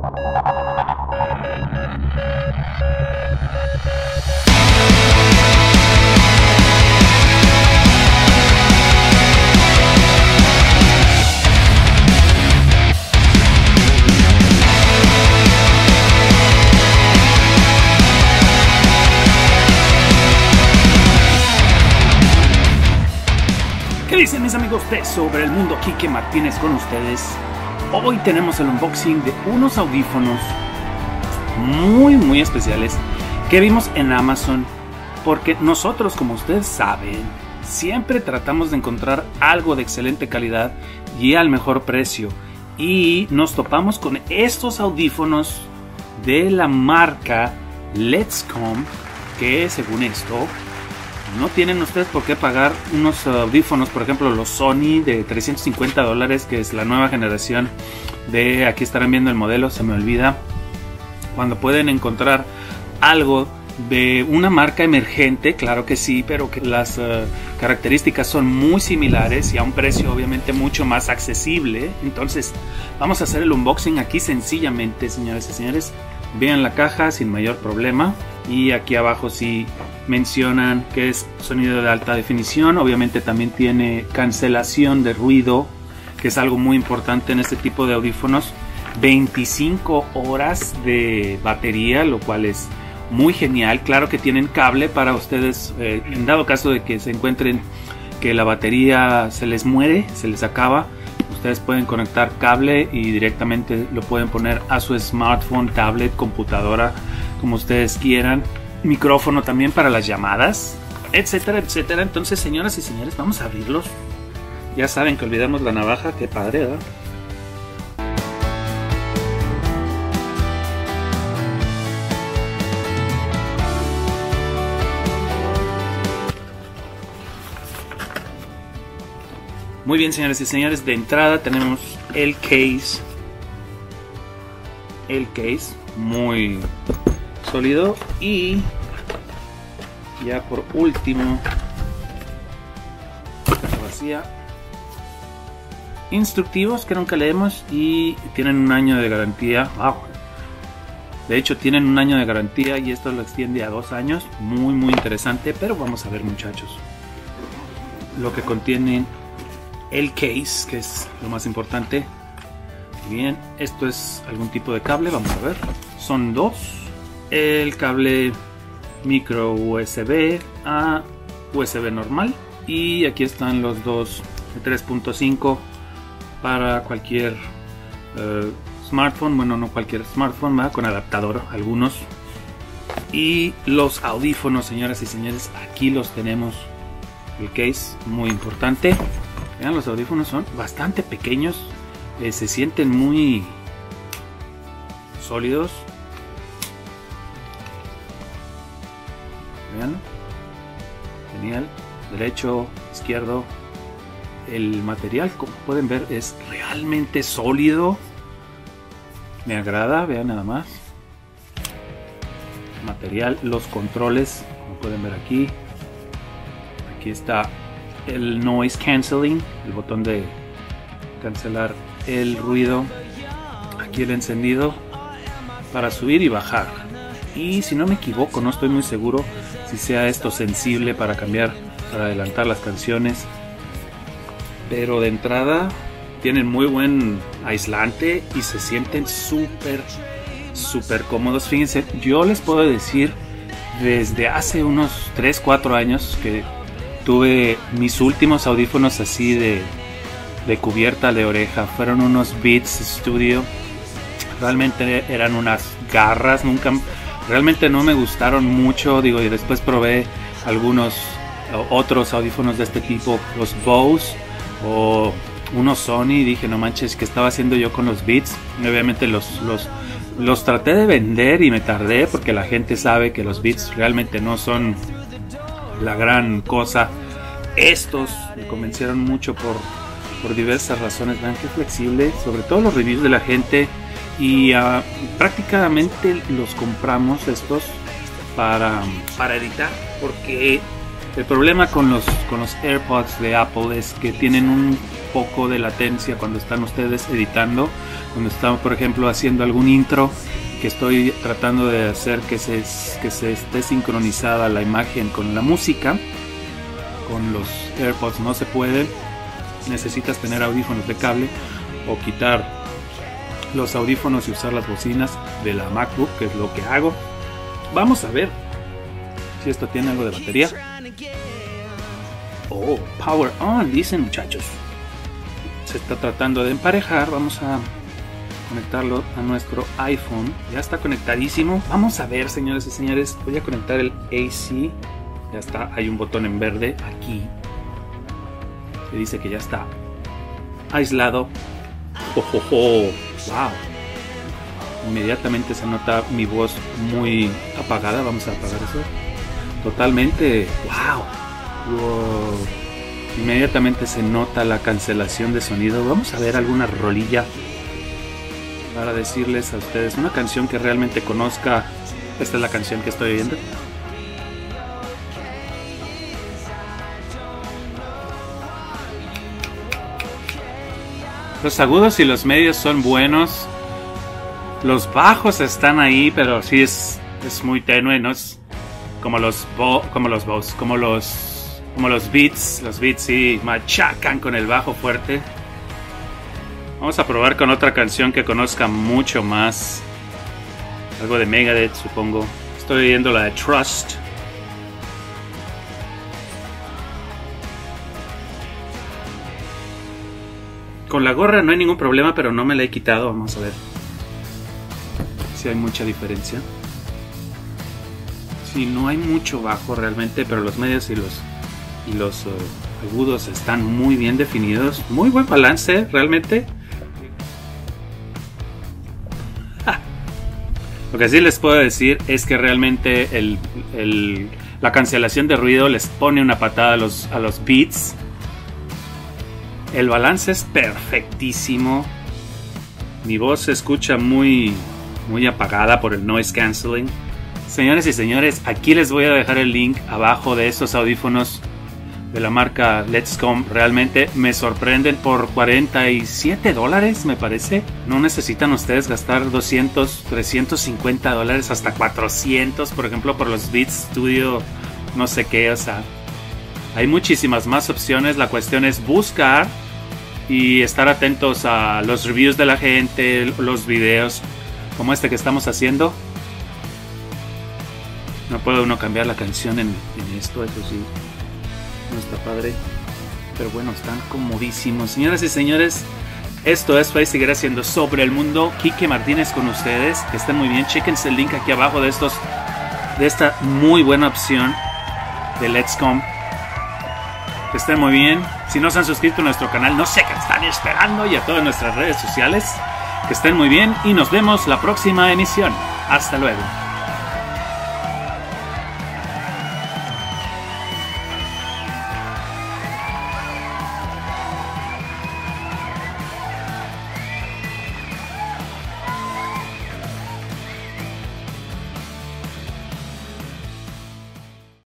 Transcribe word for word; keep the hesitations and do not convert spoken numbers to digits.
¿Qué dicen mis amigos de Sobre el Mundo? Quique Martínez con ustedes. Hoy tenemos el unboxing de unos audífonos muy muy especiales que vimos en Amazon, porque nosotros, como ustedes saben, siempre tratamos de encontrar algo de excelente calidad y al mejor precio, y nos topamos con estos audífonos de la marca Letscom, que según esto no tienen ustedes por qué pagar unos audífonos, por ejemplo los Sony de trescientos cincuenta dólares, que es la nueva generación de, aquí estarán viendo el modelo, se me olvida, cuando pueden encontrar algo de una marca emergente, claro que sí, pero que las uh, características son muy similares y a un precio obviamente mucho más accesible. Entonces vamos a hacer el unboxing aquí sencillamente, señores y señores. Vean la caja sin mayor problema, y aquí abajo sí mencionan que es sonido de alta definición. Obviamente también tiene cancelación de ruido, que es algo muy importante en este tipo de audífonos. veinticinco horas de batería, lo cual es muy genial. Claro que tienen cable para ustedes, eh, en dado caso de que se encuentren que la batería se les muere, se les acaba, ustedes pueden conectar cable y directamente lo pueden poner a su smartphone, tablet, computadora, como ustedes quieran. Micrófono también para las llamadas, etcétera, etcétera. Entonces, señoras y señores, vamos a abrirlos. Ya saben que olvidamos la navaja, qué padre, ¿verdad? Muy bien, señores y señores, de entrada tenemos el case. El case, muy sólido. Y ya por último, vacía. Instructivos que nunca leemos y tienen un año de garantía. Wow. De hecho, tienen un año de garantía y esto lo extiende a dos años. Muy, muy interesante. Pero vamos a ver, muchachos, lo que contienen el case, que es lo más importante. Bien, esto es algún tipo de cable, vamos a ver. Son dos. El cable micro U S B a U S B normal. Y aquí están los dos de tres punto cinco para cualquier uh, smartphone. Bueno, no cualquier smartphone, ¿verdad? Con adaptador algunos. Y los audífonos, señoras y señores, aquí los tenemos. El case, muy importante. Vean, los audífonos son bastante pequeños, eh, se sienten muy sólidos. Vean, genial, derecho, izquierdo. El material, como pueden ver, es realmente sólido. Me agrada, vean nada más. Material, los controles, como pueden ver aquí. Aquí está el noise cancelling, el botón de cancelar el ruido. Aquí el encendido para subir y bajar. Y si no me equivoco, no estoy muy seguro si sea esto sensible para cambiar, para adelantar las canciones. Pero de entrada tienen muy buen aislante y se sienten súper, súper cómodos. Fíjense, yo les puedo decir, desde hace unos tres cuatro años que tuve mis últimos audífonos así de, de cubierta de oreja. Fueron unos Beats Studio. Realmente eran unas garras. Nunca, realmente no me gustaron mucho. Digo, y después probé algunos otros audífonos de este tipo, los Bose o unos Sony. Dije, no manches, ¿qué estaba haciendo yo con los Beats? Y obviamente los, los, los traté de vender y me tardé, porque la gente sabe que los Beats realmente no son la gran cosa. Estos me convencieron mucho por, por diversas razones. Vean qué flexible, sobre todo los reviews de la gente. Y uh, prácticamente los compramos estos para, para editar, porque el problema con los, con los AirPods de Apple es que tienen un poco de latencia cuando están ustedes editando. Cuando estamos, por ejemplo, haciendo algún intro, que estoy tratando de hacer que se, que se esté sincronizada la imagen con la música, con los AirPods no se puede. Necesitas tener audífonos de cable o quitar los audífonos y usar las bocinas de la MacBook, que es lo que hago. Vamos a ver si esto tiene algo de batería. Oh, power on, dicen muchachos. Se está tratando de emparejar. Vamos a conectarlo a nuestro iPhone. Ya está conectadísimo. Vamos a ver, señores y señores. Voy a conectar el A C. Ya está, hay un botón en verde aquí que dice que ya está aislado. Oh, oh, oh. Wow. Inmediatamente se nota mi voz muy apagada. Vamos a apagar eso. Totalmente. Wow. Wow. Inmediatamente se nota la cancelación de sonido. Vamos a ver alguna rolilla para decirles a ustedes una canción que realmente conozca. Esta es la canción que estoy oyendo. Los agudos y los medios son buenos. Los bajos están ahí, pero sí es, es muy tenue, no es como los bo, como los bows, como los como los beats. Los beats sí machacan con el bajo fuerte. Vamos a probar con otra canción que conozca mucho más. Algo de Megadeth, supongo. Estoy oyendo la de Trust. Con la gorra no hay ningún problema, pero no me la he quitado. Vamos a ver si hay mucha diferencia. Sí, no hay mucho bajo realmente, pero los medios y los, y los uh, agudos están muy bien definidos. Muy buen balance, realmente. Ah. Lo que sí les puedo decir es que realmente el, el, la cancelación de ruido les pone una patada a los, a los beats. El balance es perfectísimo. Mi voz se escucha muy, muy apagada por el noise cancelling. Señores y señores, aquí les voy a dejar el link abajo de estos audífonos de la marca Letscom. Realmente me sorprenden por cuarenta y siete dólares, me parece. No necesitan ustedes gastar doscientos, trescientos cincuenta dólares, hasta cuatrocientos, por ejemplo, por los Beats Studio, no sé qué, o sea. Hay muchísimas más opciones. La cuestión es buscar y estar atentos a los reviews de la gente, los videos como este que estamos haciendo. No puede uno cambiar la canción en, en esto, eso sí, no está padre. Pero bueno, están comodísimos. Señoras y señores, esto es Fue y seguirá siendo Sobre el Mundo. Quique Martínez con ustedes. Que estén muy bien. Chequense el link aquí abajo de estos, de esta muy buena opción de Letscom. Que estén muy bien. Si no se han suscrito a nuestro canal, no sé qué están esperando. Y a todas nuestras redes sociales. Que estén muy bien y nos vemos la próxima emisión. Hasta luego.